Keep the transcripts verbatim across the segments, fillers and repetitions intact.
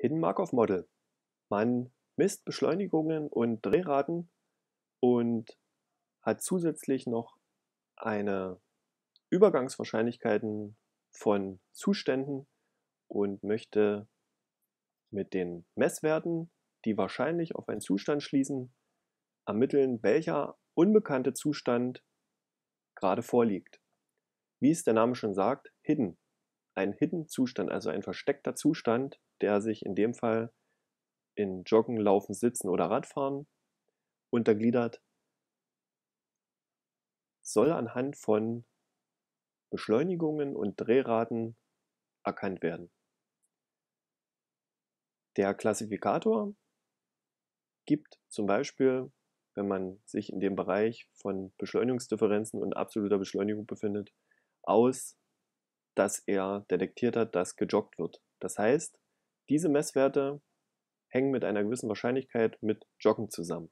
Hidden Markov Model. Man misst Beschleunigungen und Drehraten und hat zusätzlich noch eine Übergangswahrscheinlichkeiten von Zuständen und möchte mit den Messwerten, die wahrscheinlich auf einen Zustand schließen, ermitteln, welcher unbekannte Zustand gerade vorliegt. Wie es der Name schon sagt, Hidden. Ein Hidden Zustand, also ein versteckter Zustand, der sich in dem Fall in Joggen, Laufen, Sitzen oder Radfahren untergliedert, soll anhand von Beschleunigungen und Drehraten erkannt werden. Der Klassifikator gibt zum Beispiel, wenn man sich in dem Bereich von Beschleunigungsdifferenzen und absoluter Beschleunigung befindet, aus, dass er detektiert hat, dass gejoggt wird. Das heißt, diese Messwerte hängen mit einer gewissen Wahrscheinlichkeit mit Joggen zusammen.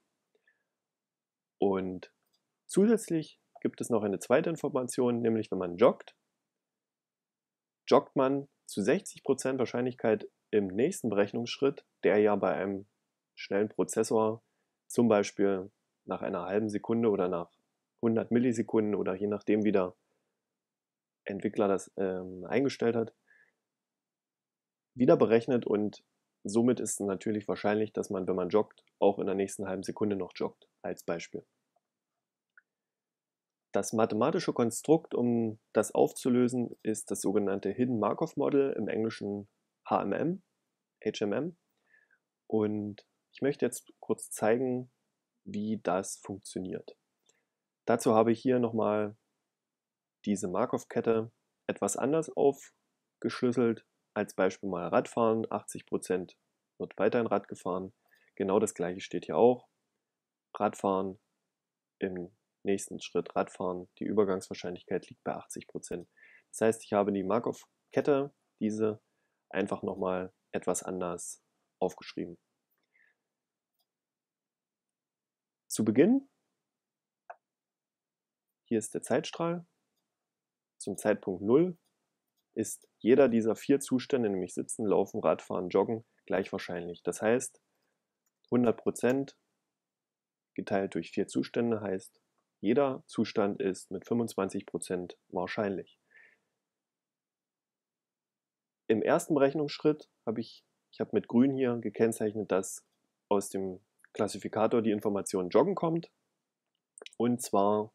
Und zusätzlich gibt es noch eine zweite Information, nämlich wenn man joggt, joggt man zu sechzig Prozent Wahrscheinlichkeit im nächsten Berechnungsschritt, der ja bei einem schnellen Prozessor zum Beispiel nach einer halben Sekunde oder nach hundert Millisekunden oder je nachdem, wie der Entwickler das ähm, eingestellt hat, wieder berechnet, und somit ist natürlich wahrscheinlich, dass man, wenn man joggt, auch in der nächsten halben Sekunde noch joggt, als Beispiel. Das mathematische Konstrukt, um das aufzulösen, ist das sogenannte Hidden Markov Model, im Englischen H M M, H M M. Und ich möchte jetzt kurz zeigen, wie das funktioniert. Dazu habe ich hier nochmal diese Markov-Kette etwas anders aufgeschlüsselt. Als Beispiel mal Radfahren, achtzig Prozent wird weiterhin Rad gefahren. Genau das gleiche steht hier auch. Radfahren, im nächsten Schritt Radfahren, die Übergangswahrscheinlichkeit liegt bei achtzig Prozent. Das heißt, ich habe die Markov-Kette, diese, einfach nochmal etwas anders aufgeschrieben. Zu Beginn, hier ist der Zeitstrahl, zum Zeitpunkt null ist jeder dieser vier Zustände, nämlich Sitzen, Laufen, Radfahren, Joggen, gleich wahrscheinlich. Das heißt, hundert Prozent geteilt durch vier Zustände heißt, jeder Zustand ist mit fünfundzwanzig Prozent wahrscheinlich. Im ersten Berechnungsschritt habe ich, ich habe mit grün hier gekennzeichnet, dass aus dem Klassifikator die Information Joggen kommt, und zwar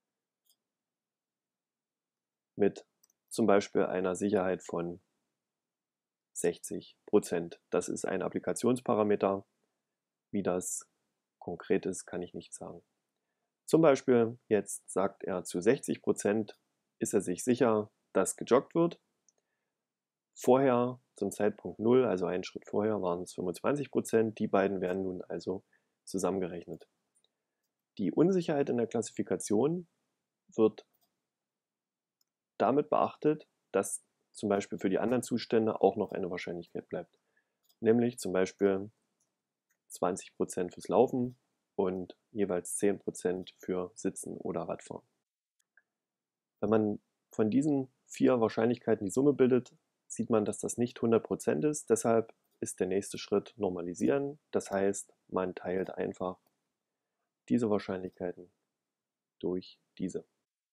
mit zum Beispiel einer Sicherheit von sechzig Prozent. Das ist ein Applikationsparameter. Wie das konkret ist, kann ich nicht sagen. Zum Beispiel jetzt sagt er, zu sechzig Prozent ist er sich sicher, dass gejoggt wird. Vorher, zum Zeitpunkt null, also einen Schritt vorher, waren es fünfundzwanzig Prozent. Die beiden werden nun also zusammengerechnet. Die Unsicherheit in der Klassifikation wird damit beachtet, dass zum Beispiel für die anderen Zustände auch noch eine Wahrscheinlichkeit bleibt. Nämlich zum Beispiel zwanzig Prozent fürs Laufen und jeweils zehn Prozent für Sitzen oder Radfahren. Wenn man von diesen vier Wahrscheinlichkeiten die Summe bildet, sieht man, dass das nicht hundert Prozent ist. Deshalb ist der nächste Schritt Normalisieren. Das heißt, man teilt einfach diese Wahrscheinlichkeiten durch diese.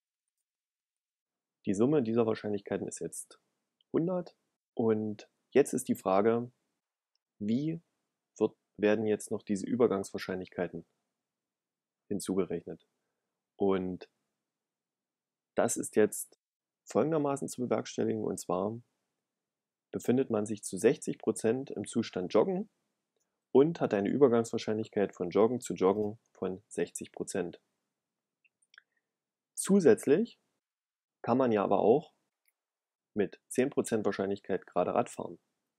Die Summe dieser Wahrscheinlichkeiten ist jetzt hundert. Und jetzt ist die Frage, wie wird, werden jetzt noch diese Übergangswahrscheinlichkeiten hinzugerechnet? Und das ist jetzt folgendermaßen zu bewerkstelligen, und zwar befindet man sich zu sechzig Prozent im Zustand Joggen und hat eine Übergangswahrscheinlichkeit von Joggen zu Joggen von sechzig Prozent. Zusätzlich kann man ja aber auch mit zehn Prozent Wahrscheinlichkeit gerade Radfahren.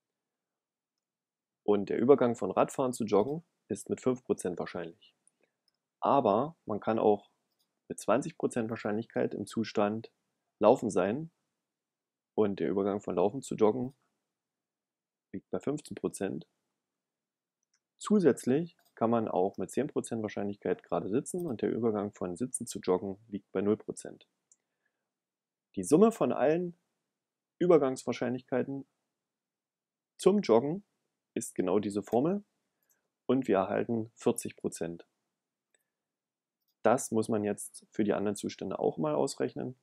Und der Übergang von Radfahren zu Joggen ist mit fünf Prozent wahrscheinlich. Aber man kann auch mit zwanzig Prozent Wahrscheinlichkeit im Zustand Laufen sein, und der Übergang von Laufen zu Joggen liegt bei fünfzehn Prozent. Zusätzlich kann man auch mit zehn Prozent Wahrscheinlichkeit gerade sitzen, und der Übergang von Sitzen zu Joggen liegt bei null Prozent. Die Summe von allen Übergangswahrscheinlichkeiten zum Joggen ist genau diese Formel und wir erhalten vierzig Prozent. Das muss man jetzt für die anderen Zustände auch mal ausrechnen.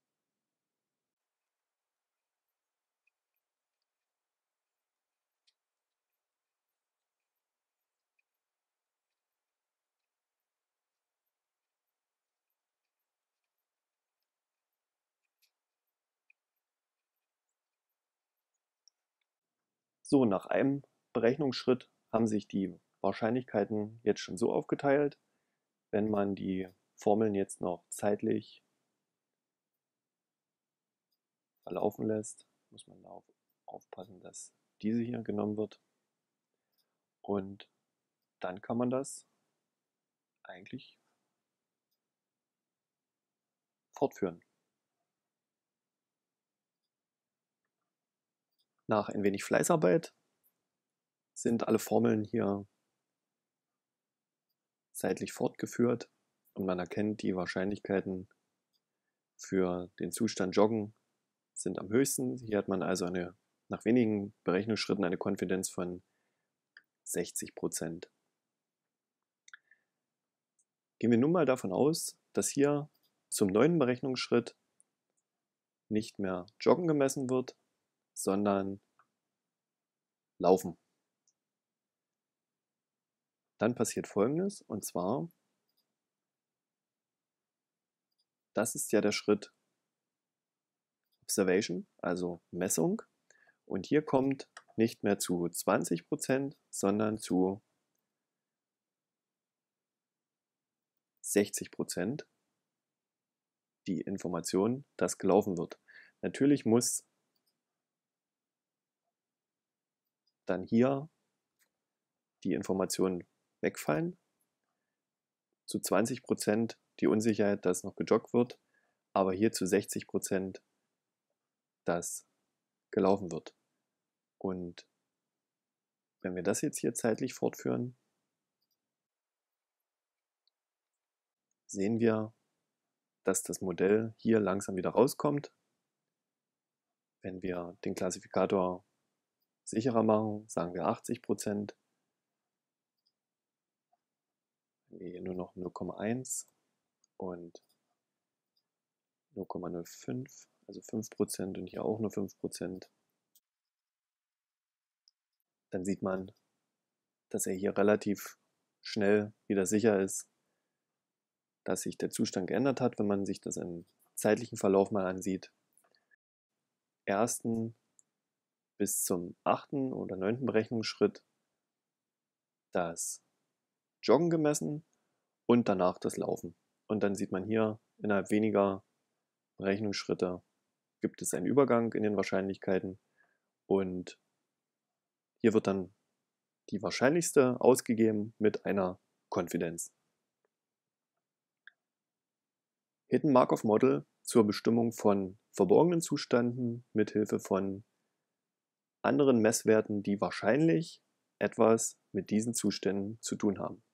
So, nach einem Berechnungsschritt haben sich die Wahrscheinlichkeiten jetzt schon so aufgeteilt. Wenn man die Formeln jetzt noch zeitlich verlaufen lässt, muss man darauf aufpassen, dass diese hier genommen wird. Und dann kann man das eigentlich fortführen. Nach ein wenig Fleißarbeit sind alle Formeln hier zeitlich fortgeführt und man erkennt, die Wahrscheinlichkeiten für den Zustand Joggen sind am höchsten. Hier hat man also eine, nach wenigen Berechnungsschritten eine Konfidenz von sechzig Prozent. Gehen wir nun mal davon aus, dass hier zum neunten Berechnungsschritt nicht mehr Joggen gemessen wird, sondern Laufen. Dann passiert Folgendes, und zwar, das ist ja der Schritt Observation, also Messung. Und hier kommt nicht mehr zu zwanzig Prozent, sondern zu sechzig Prozent die Information, dass gelaufen wird. Natürlich muss dann hier die Information wegfallen. Zu zwanzig Prozent die Unsicherheit, dass noch gejoggt wird, aber hier zu sechzig Prozent, dass gelaufen wird. Und wenn wir das jetzt hier zeitlich fortführen, sehen wir, dass das Modell hier langsam wieder rauskommt. Wenn wir den Klassifikator sicherer machen, sagen wir achtzig Prozent. Wenn wir hier nur noch null Komma eins und null Komma null fünf, also fünf Prozent und hier auch nur fünf Prozent, dann sieht man, dass er hier relativ schnell wieder sicher ist, dass sich der Zustand geändert hat, wenn man sich das im zeitlichen Verlauf mal ansieht. Ersten bis zum achten oder neunten Berechnungsschritt das Joggen gemessen und danach das Laufen. Und dann sieht man hier, innerhalb weniger Berechnungsschritte gibt es einen Übergang in den Wahrscheinlichkeiten und hier wird dann die wahrscheinlichste ausgegeben mit einer Konfidenz. Hidden Markov Model zur Bestimmung von verborgenen Zuständen mit Hilfe von anderen Messwerten, die wahrscheinlich etwas mit diesen Zuständen zu tun haben.